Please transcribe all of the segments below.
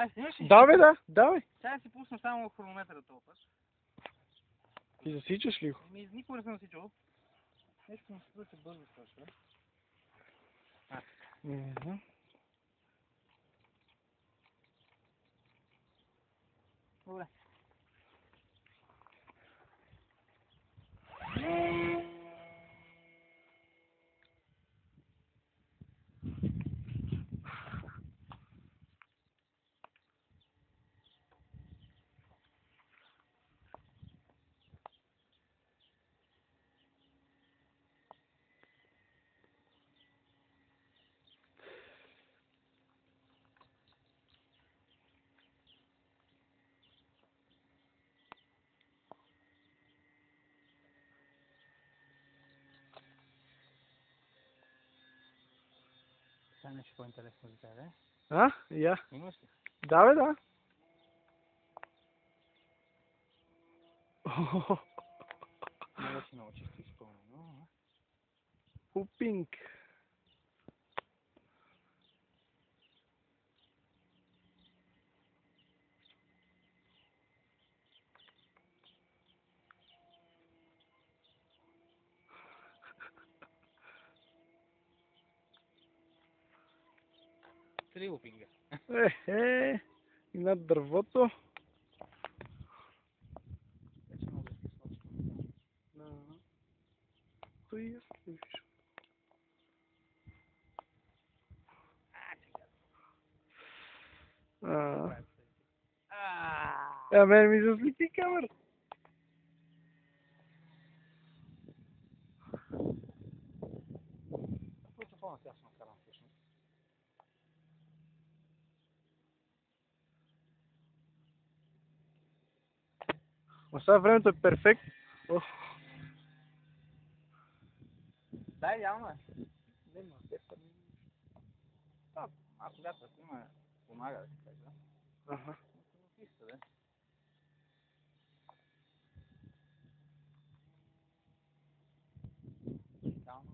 Ай, снимаш ли? Да, бе, да, давай. Сега си пусна само хронометъра този път. Ти засичаш ли го? Никога не съм засичал. Нещо му се се бързо свършва. Добре. Сега нещо по-интересно за тебе. Я. Имаш ли? Да, бе, да. Не беше много чисто изпълнено. Хупинг. Три лупинга. И над дървото. Вече много да се сложи. Той е слушай. Мен ми заслепи камера. Просто по-натясно карам всъщност. Но сега времето е перфектно. Да, идеално е. Видно, степа. Ако вятърът има, помага да се кажа. Писта, да. Идеално.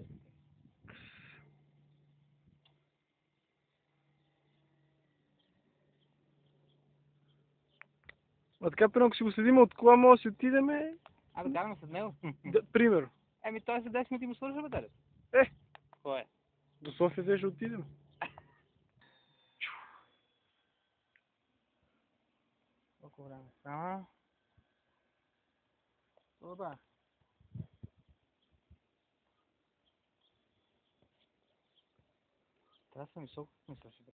А така, ако си го следим от кола, може да си отидеме. Абе, караме след него. Примерно. Еми, той след 10 минути му свършва батерията. Кой е? До София ще отидем. Колко време стана? Добре. Трябва да съм високо, мисля, че